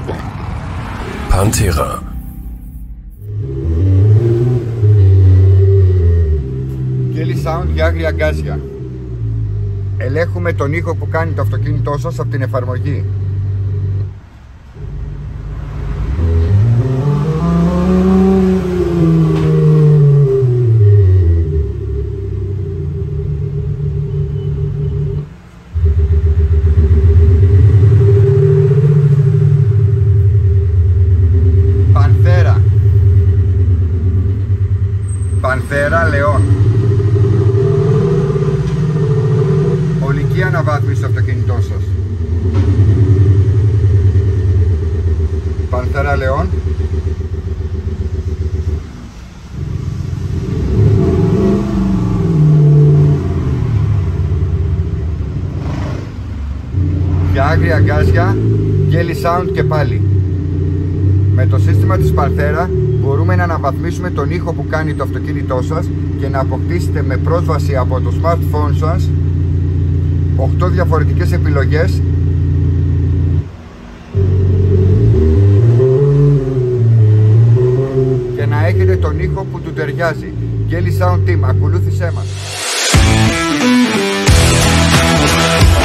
Pantera. Kelly Sound για άγρια γκάζια. Ελέγχουμε τον ήχο που κάνει το αυτοκίνητό σας από την εφαρμογή. Πανθέρα Λεόν. Ολική αναβάθμιση στο αυτοκίνητό σας. Πανθέρα Λεόν. Για άγρια γκάζια, Kelly Sound και πάλι. Με το σύστημα της Πανθέρα μπορούμε να αναβαθμίσουμε τον ήχο που κάνει το αυτοκίνητό σας και να αποκτήσετε με πρόσβαση από το smartphone σας 8 διαφορετικές επιλογές και να έχετε τον ήχο που του ταιριάζει. Kelly Sound Team, ακολούθησέ μας.